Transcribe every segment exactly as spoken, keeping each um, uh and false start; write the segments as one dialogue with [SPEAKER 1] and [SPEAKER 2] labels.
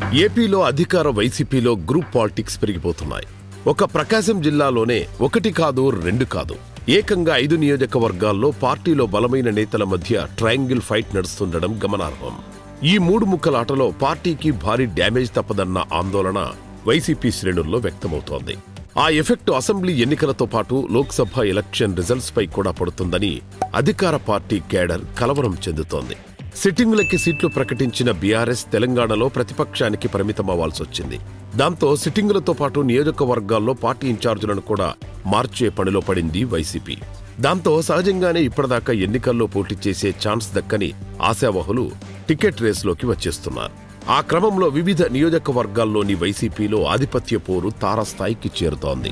[SPEAKER 1] ఏపీలో అధికార వైసీపీలో గ్రూప్ పాలిటిక్స్ పెరిగిపోతున్నాయి. ఒక ప్రకాశం జిల్లాలోనే ఒకటి కాదు రెండు కాదు ఏకంగా ఐదు నియోజకవర్గాల్లో పార్టీలో బలమైన నేతల మధ్య ట్రయాంగిల్ ఫైట్ నడుస్తుండడం గమనార్హం. ఈ మూడు ముక్కలాటలో పార్టీకి భారీ డ్యామేజ్ తప్పదన్న ఆందోళన వైసీపీ శ్రేణుల్లో వ్యక్తమవుతోంది. ఆ ఎఫెక్టు అసెంబ్లీ ఎన్నికలతో పాటు లోక్సభ ఎలక్షన్ రిజల్ట్స్ పై కూడా పడుతుందని అధికార పార్టీ కేడర్ కలవరం చెందుతోంది. సిట్టింగులకి సీట్లు ప్రకటించిన బీఆర్ఎస్ తెలంగాణలో ప్రతిపక్షానికి పరిమితమవ్వాల్సొచ్చింది. దాంతో సిట్టింగులతో పాటు నియోజకవర్గాల్లో పార్టీ ఇన్ఛార్జీలను కూడా మార్చే పనిలో పడింది వైసీపీ. దాంతో సహజంగానే ఇప్పటిదాకా ఎన్నికల్లో పోటీ చేసే ఛాన్స్ దక్కని ఆశావహులు టికెట్ రేసులోకి వచ్చేస్తున్నారు. ఆ క్రమంలో వివిధ నియోజకవర్గాల్లోని వైసీపీలో ఆధిపత్య పోరు తారాస్థాయికి చేరుతోంది.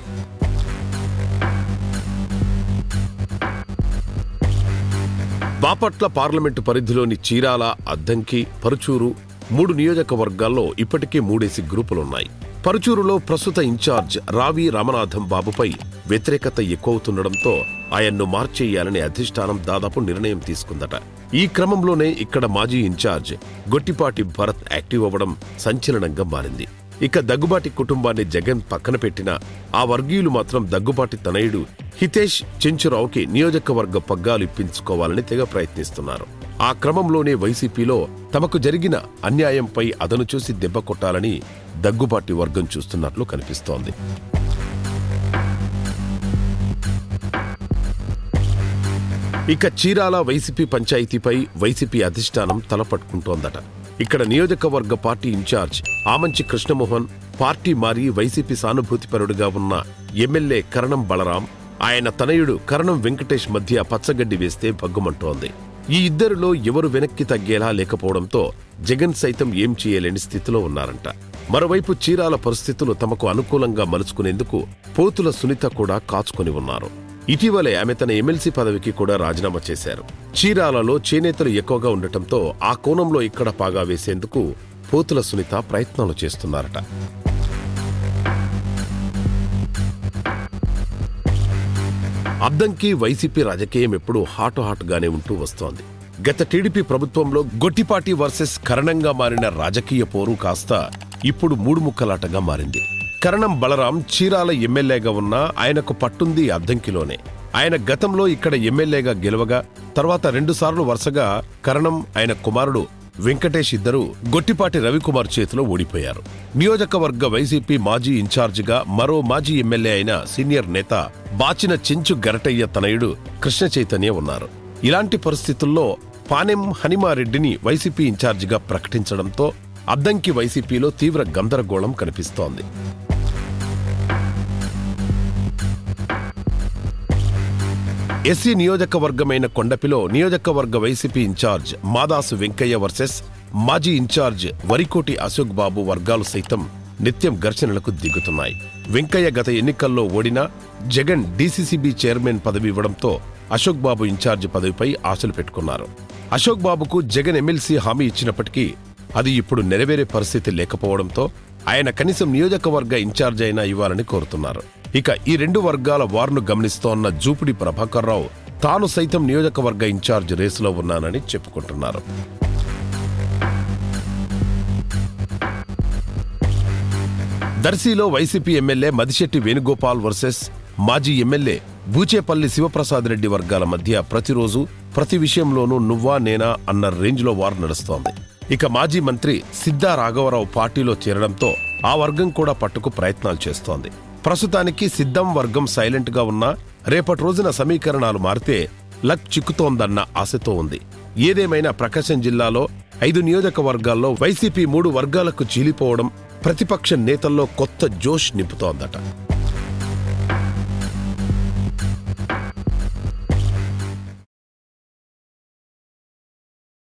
[SPEAKER 1] బాపట్ల పార్లమెంటు పరిధిలోని చీరాల, అద్దంకి, పరుచూరు మూడు నియోజకవర్గాల్లో ఇప్పటికే మూడేసి గ్రూపులున్నాయి. పరుచూరులో ప్రస్తుత ఇన్ఛార్జ్ రావి రామనాథం బాబుపై వ్యతిరేకత ఎక్కువవుతుండటంతో ఆయన్ను మార్చేయాలని అధిష్టానం దాదాపు నిర్ణయం తీసుకుందట. ఈ క్రమంలోనే ఇక్కడ మాజీ ఇన్ఛార్జ్ గొట్టిపాటి భరత్ యాక్టివ్ అవ్వడం సంచలనంగా మారింది. ఇక దగ్గుబాటి కుటుంబాన్ని జగన్ పక్కన పెట్టిన ఆ వర్గీయులు మాత్రం దగ్గుబాటి తనయుడు హితేష్ చెంచురావుకి నియోజకవర్గ పగ్గాలు ఇప్పించుకోవాలని తెగ ప్రయత్నిస్తున్నారు. ఆ క్రమంలోనే వైసీపీలో తమకు జరిగిన అన్యాయంపై అదను చూసి దెబ్బ కొట్టాలని దగ్గుబాటి వర్గం చూస్తున్నట్లు కనిపిస్తోంది. ఇక చీరాల వైసీపీ పంచాయతీపై వైసీపీ అధిష్టానం తలపట్టుకుంటోందట. ఇక్కడ నియోజకవర్గ party incharge Amanchi Krishnamohan party మారి వైసీపీ సానుభూతిపరుడుగా ఉన్న ఎమ్మెల్యే కరణం బలరాం, ఆయన తనయుడు కరణం వెంకటేష్ మధ్య పచ్చగడ్డి వేస్తే భగ్గుమంటోంది. ఈ ఇద్దరిలో ఎవరు వెనక్కి తగ్గేలా లేకపోవడంతో జగన్ సైతం ఏం చేయలేని స్థితిలో ఉన్నారంట. మరోవైపు చీరాల పరిస్థితులు తమకు అనుకూలంగా మలుచుకునేందుకు పోతుల సునీత కూడా కాచుకొని ఉన్నారు. ఇటీవలే ఆమె తన ఎమ్మెల్సీ పదవికి కూడా రాజీనామా చేశారు. చీరాలలో చేనేతలు ఎక్కువగా ఉండటంతో ఆ కోణంలో ఇక్కడ పాగా వేసేందుకు పోతుల సునీత ప్రయత్నాలు చేస్తున్నారట. అద్దంకి వైసీపీ రాజకీయం ఎప్పుడూ హాటు హాటుగానే ఉంటూ వస్తోంది. గత టీడీపీ ప్రభుత్వంలో గొట్టిపాటి వర్సెస్ కరణంగా మారిన రాజకీయ పోరు కాస్త ఇప్పుడు మూడు ముక్కలాటగా మారింది. కరణం బలరాం చీరాల ఎమ్మెల్యేగా ఉన్నా ఆయనకు పట్టుంది అద్దంకిలోనే. ఆయన గతంలో ఇక్కడ ఎమ్మెల్యేగా గెలవగా తర్వాత రెండుసార్లు వరుసగా కరణం ఆయన కుమారుడు వెంకటేష్ ఇద్దరు గొట్టిపాటి రవికుమార్ చేతిలో ఓడిపోయారు. నియోజకవర్గ వైసీపీ మాజీ ఇన్ఛార్జిగా మరో మాజీ ఎమ్మెల్యే అయిన సీనియర్ నేత బాచిన చెంచు గరటయ్య తనయుడు కృష్ణ చైతన్య ఉన్నారు. ఇలాంటి పరిస్థితుల్లో పానెం హనిమారెడ్డిని వైసీపీ ఇన్ఛార్జిగా ప్రకటించడంతో అద్దంకి వైసీపీలో తీవ్ర గందరగోళం కనిపిస్తోంది. ఎస్సీ నియోజకవర్గమైన కొండపిలో నియోజకవర్గ YCP incharge Madasu Venkaiah versus మాజీ ఇన్ఛార్జ్ వరికోటి అశోక్ బాబు వర్గాలు సైతం నిత్యం ఘర్షణలకు దిగుతున్నాయి. వెంకయ్య గత ఎన్నికల్లో ఓడినా జగన్ డీసీసీబీ చైర్మన్ పదవి ఇవ్వడంతో అశోక్ బాబు ఇన్ఛార్జ్ పదవిపై ఆశలు పెట్టుకున్నారు. అశోక్ బాబుకు జగన్ ఎమ్మెల్సీ హామీ ఇచ్చినప్పటికీ అది ఇప్పుడు నెరవేరే పరిస్థితి లేకపోవడంతో ఆయన కనీసం నియోజకవర్గ ఇన్ఛార్జ్ అయినా ఇవ్వాలని కోరుతున్నారు. ఇక ఈ రెండు వర్గాల వార్ను గమనిస్తోన్న జూపిడి ప్రభాకర్ రావు తాను సైతం నియోజకవర్గ ఇన్ఛార్జ్ రేసులో ఉన్నానని చెప్పుకుంటున్నారు. దర్శిలో YCP MLA Madisetti Venugopal versus మాజీ ఎమ్మెల్యే బూచేపల్లి శివప్రసాద్ రెడ్డి వర్గాల మధ్య ప్రతిరోజు ప్రతి విషయంలోనూ నువ్వా నేనా అన్న రేంజ్లో వార్ నడుస్తోంది. ఇక మాజీ మంత్రి సిద్ధా రాఘవరావు పార్టీలో చేరడంతో ఆ వర్గం కూడా పట్టుకు ప్రయత్నాలు చేస్తోంది. ప్రస్తుతానికి సిద్ధం వర్గం సైలెంట్ గా ఉన్నా రేపటి రోజున సమీకరణాలు మారితే లక్ చిక్కుతోందన్న ఆశతో ఉంది. ఏదేమైనా ప్రకాశం జిల్లాలో ఐదు నియోజకవర్గాల్లో వైసీపీ మూడు వర్గాలకు చీలిపోవడం ప్రతిపక్ష నేతల్లో కొత్త జోష్ నింపుతోందట.